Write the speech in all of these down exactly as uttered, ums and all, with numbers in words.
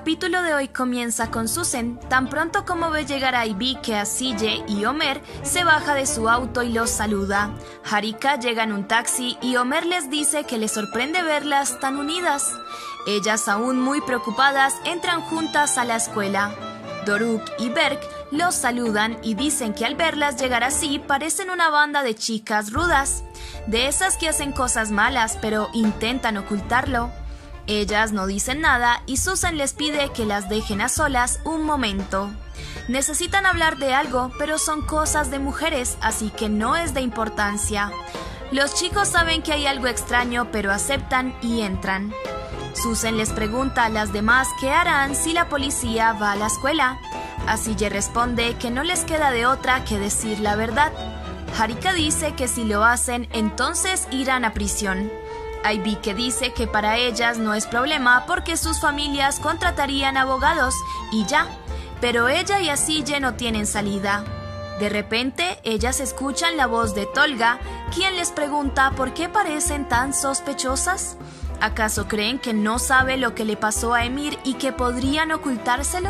capítulo de hoy comienza con Susan, tan pronto como ve llegar a Ivy que Asille y Homer se baja de su auto y los saluda. Harika llega en un taxi y Homer les dice que le sorprende verlas tan unidas. Ellas, aún muy preocupadas, entran juntas a la escuela. Doruk y Berk los saludan y dicen que al verlas llegar así parecen una banda de chicas rudas, de esas que hacen cosas malas pero intentan ocultarlo. Ellas no dicen nada y Susan les pide que las dejen a solas un momento. Necesitan hablar de algo, pero son cosas de mujeres, así que no es de importancia. Los chicos saben que hay algo extraño, pero aceptan y entran. Susan les pregunta a las demás qué harán si la policía va a la escuela. Asille responde que no les queda de otra que decir la verdad. Harika dice que si lo hacen, entonces irán a prisión. Ivy que dice que para ellas no es problema porque sus familias contratarían abogados y ya, pero ella y Asille no tienen salida. De repente, ellas escuchan la voz de Tolga, quien les pregunta por qué parecen tan sospechosas. ¿Acaso creen que no sabe lo que le pasó a Emir y que podrían ocultárselo?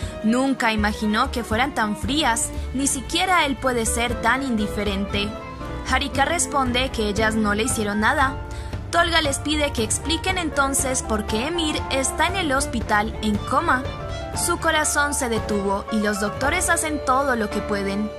Nunca imaginó que fueran tan frías, ni siquiera él puede ser tan indiferente. Harika responde que ellas no le hicieron nada. Tolga les pide que expliquen entonces por qué Emir está en el hospital en coma. Su corazón se detuvo y los doctores hacen todo lo que pueden.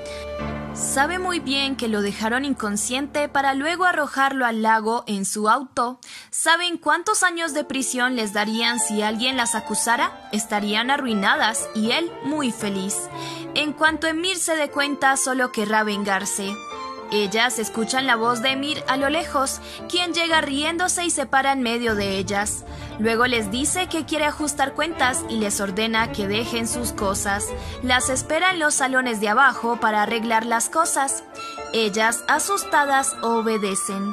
Sabe muy bien que lo dejaron inconsciente para luego arrojarlo al lago en su auto. ¿Saben cuántos años de prisión les darían si alguien las acusara? Estarían arruinadas y él muy feliz. En cuanto Emir se dé cuenta, solo querrá vengarse. Ellas escuchan la voz de Emir a lo lejos, quien llega riéndose y se para en medio de ellas. Luego les dice que quiere ajustar cuentas y les ordena que dejen sus cosas. Las espera en los salones de abajo para arreglar las cosas. Ellas, asustadas, obedecen.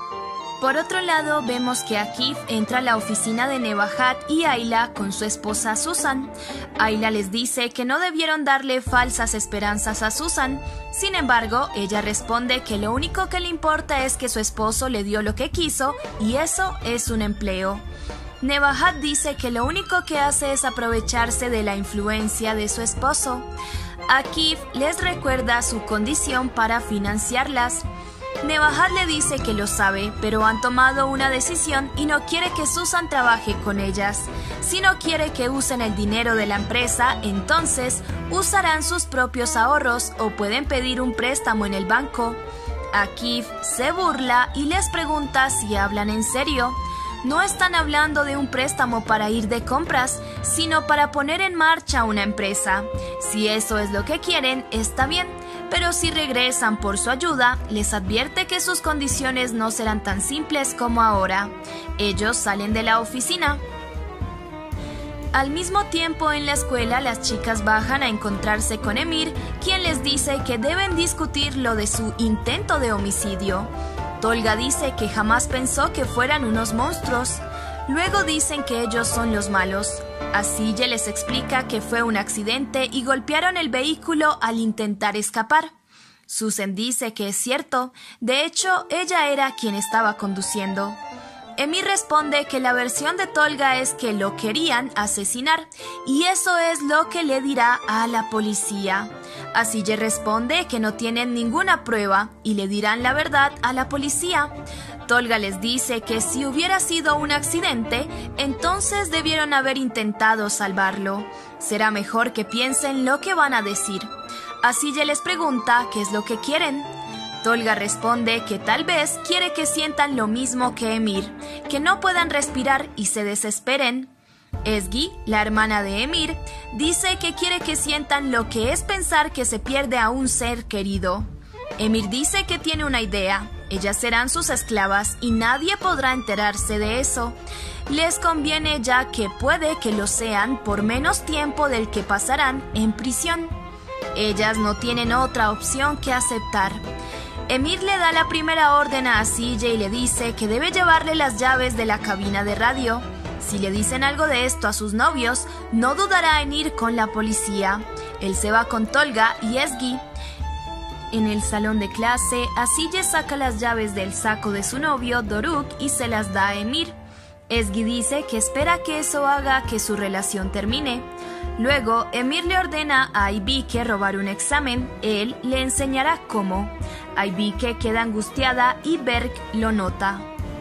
Por otro lado, vemos que Akif entra a la oficina de Nebahat y Ayla con su esposa Susan. Ayla les dice que no debieron darle falsas esperanzas a Susan. Sin embargo, ella responde que lo único que le importa es que su esposo le dio lo que quiso y eso es un empleo. Nebahat dice que lo único que hace es aprovecharse de la influencia de su esposo. Akif les recuerda su condición para financiarlas. Nebahat le dice que lo sabe, pero han tomado una decisión y no quiere que Susan trabaje con ellas. Si no quiere que usen el dinero de la empresa, entonces usarán sus propios ahorros o pueden pedir un préstamo en el banco. Akif se burla y les pregunta si hablan en serio. No están hablando de un préstamo para ir de compras, sino para poner en marcha una empresa. Si eso es lo que quieren, está bien. Pero si regresan por su ayuda, les advierte que sus condiciones no serán tan simples como ahora. Ellos salen de la oficina. Al mismo tiempo, en la escuela, las chicas bajan a encontrarse con Emir, quien les dice que deben discutir lo de su intento de homicidio. Tolga dice que jamás pensó que fueran unos monstruos. Luego dicen que ellos son los malos. Asille les explica que fue un accidente y golpearon el vehículo al intentar escapar. Susan dice que es cierto, de hecho ella era quien estaba conduciendo. Emir responde que la versión de Tolga es que lo querían asesinar y eso es lo que le dirá a la policía. Asille responde que no tienen ninguna prueba y le dirán la verdad a la policía. Tolga les dice que si hubiera sido un accidente, entonces debieron haber intentado salvarlo. Será mejor que piensen lo que van a decir. Asille les pregunta qué es lo que quieren. Tolga responde que tal vez quiere que sientan lo mismo que Emir, que no puedan respirar y se desesperen. Ezgi, la hermana de Emir, dice que quiere que sientan lo que es pensar que se pierde a un ser querido. Emir dice que tiene una idea. Ellas serán sus esclavas y nadie podrá enterarse de eso. Les conviene ya que puede que lo sean por menos tiempo del que pasarán en prisión. Ellas no tienen otra opción que aceptar. Emir le da la primera orden a Asille y le dice que debe llevarle las llaves de la cabina de radio. Si le dicen algo de esto a sus novios, no dudará en ir con la policía. Él se va con Tolga y Ezgi. En el salón de clase, Asille saca las llaves del saco de su novio, Doruk, y se las da a Emir. Ezgi dice que espera que eso haga que su relación termine. Luego, Emir le ordena a Aybike robar un examen. Él le enseñará cómo. Aybike queda angustiada y Berk lo nota.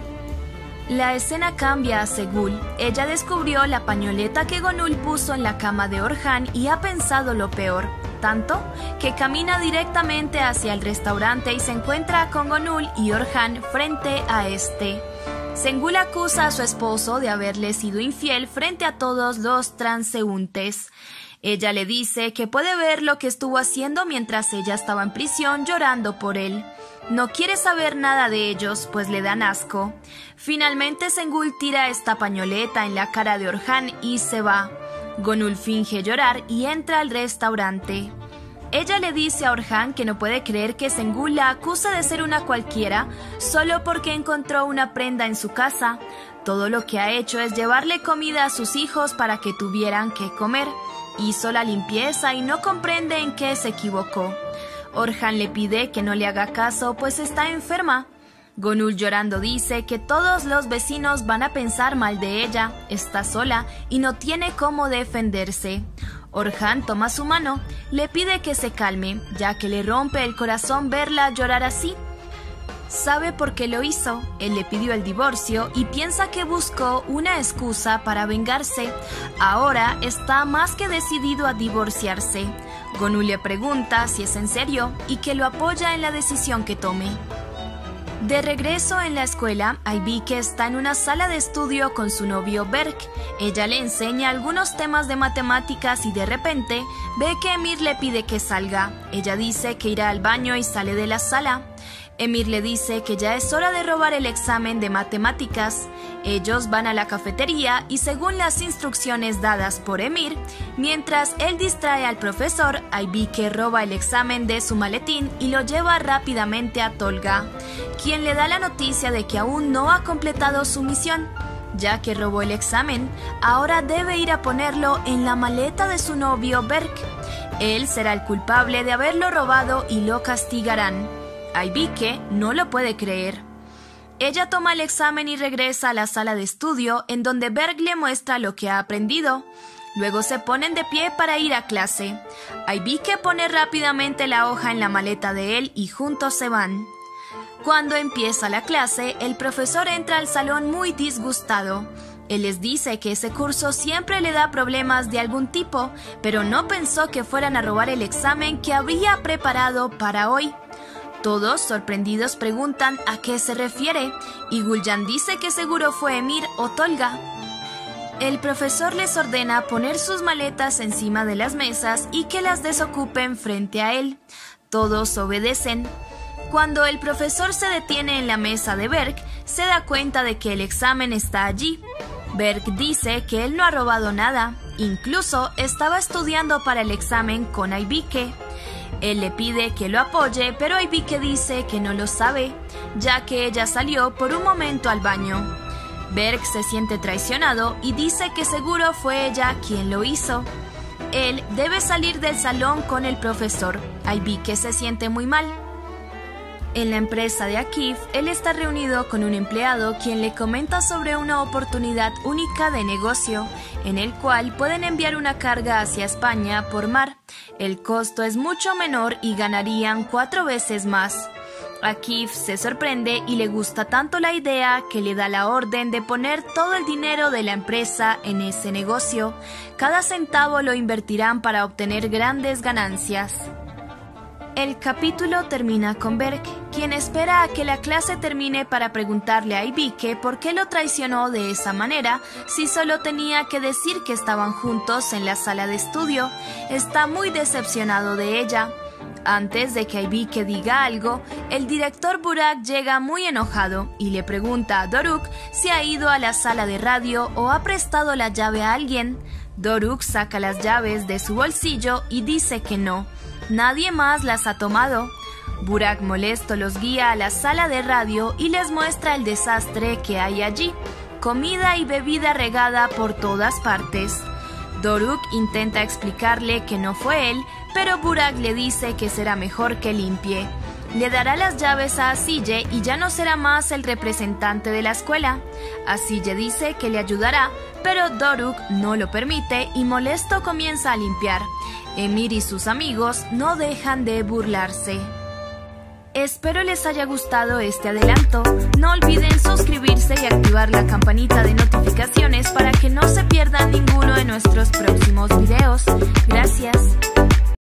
La escena cambia a Segul. Ella descubrió la pañoleta que Gonul puso en la cama de Orhan y ha pensado lo peor, tanto que camina directamente hacia el restaurante y se encuentra con Gonul y Orhan frente a este. Segul acusa a su esposo de haberle sido infiel frente a todos los transeúntes. Ella le dice que puede ver lo que estuvo haciendo mientras ella estaba en prisión llorando por él. No quiere saber nada de ellos, pues le dan asco. Finalmente Segul tira esta pañoleta en la cara de Orhan y se va. Gonul finge llorar y entra al restaurante. Ella le dice a Orhan que no puede creer que Segul la acusa de ser una cualquiera solo porque encontró una prenda en su casa. Todo lo que ha hecho es llevarle comida a sus hijos para que tuvieran que comer. Hizo la limpieza y no comprende en qué se equivocó. Orhan le pide que no le haga caso, pues está enferma. Gonul llorando dice que todos los vecinos van a pensar mal de ella, está sola y no tiene cómo defenderse. Orhan toma su mano, le pide que se calme, ya que le rompe el corazón verla llorar así. Sabe por qué lo hizo, él le pidió el divorcio y piensa que buscó una excusa para vengarse. Ahora está más que decidido a divorciarse. Gonul le pregunta si es en serio y que lo apoya en la decisión que tome. De regreso en la escuela, Aybike está en una sala de estudio con su novio Berk. Ella le enseña algunos temas de matemáticas y de repente ve que Emir le pide que salga. Ella dice que irá al baño y sale de la sala. Emir le dice que ya es hora de robar el examen de matemáticas. Ellos van a la cafetería y según las instrucciones dadas por Emir, mientras él distrae al profesor, Aybike roba el examen de su maletín y lo lleva rápidamente a Tolga, quien le da la noticia de que aún no ha completado su misión. Ya que robó el examen, ahora debe ir a ponerlo en la maleta de su novio Berk. Él será el culpable de haberlo robado y lo castigarán. Aybike no lo puede creer. Ella toma el examen y regresa a la sala de estudio, en donde Berk le muestra lo que ha aprendido. Luego se ponen de pie para ir a clase. Aybike pone rápidamente la hoja en la maleta de él y juntos se van. Cuando empieza la clase, el profesor entra al salón muy disgustado. Él les dice que ese curso siempre le da problemas de algún tipo, pero no pensó que fueran a robar el examen que había preparado para hoy. Todos, sorprendidos, preguntan a qué se refiere, y Guljan dice que seguro fue Emir o Tolga. El profesor les ordena poner sus maletas encima de las mesas y que las desocupen frente a él. Todos obedecen. Cuando el profesor se detiene en la mesa de Berk, se da cuenta de que el examen está allí. Berk dice que él no ha robado nada, incluso estaba estudiando para el examen con Aybike. Él le pide que lo apoye, pero Aybike dice que no lo sabe, ya que ella salió por un momento al baño. Berk se siente traicionado y dice que seguro fue ella quien lo hizo. Él debe salir del salón con el profesor. Aybike se siente muy mal. En la empresa de Akif, él está reunido con un empleado quien le comenta sobre una oportunidad única de negocio, en el cual pueden enviar una carga hacia España por mar. El costo es mucho menor y ganarían cuatro veces más. Akif se sorprende y le gusta tanto la idea que le da la orden de poner todo el dinero de la empresa en ese negocio. Cada centavo lo invertirán para obtener grandes ganancias. El capítulo termina con Berk, quien espera a que la clase termine para preguntarle a Aybike por qué lo traicionó de esa manera si solo tenía que decir que estaban juntos en la sala de estudio. Está muy decepcionado de ella. Antes de que Aybike diga algo, el director Burak llega muy enojado y le pregunta a Doruk si ha ido a la sala de radio o ha prestado la llave a alguien. Doruk saca las llaves de su bolsillo y dice que no. Nadie más las ha tomado. Burak molesto los guía a la sala de radio y les muestra el desastre que hay allí. Comida y bebida regada por todas partes. Doruk intenta explicarle que no fue él, pero Burak le dice que será mejor que limpie. le dará las llaves a Asille y ya no será más el representante de la escuela. Asille dice que le ayudará, pero Doruk no lo permite y molesto comienza a limpiar. Emir y sus amigos no dejan de burlarse. Espero les haya gustado este adelanto. No olviden suscribirse y activar la campanita de notificaciones para que no se pierdan ninguno de nuestros próximos videos. Gracias.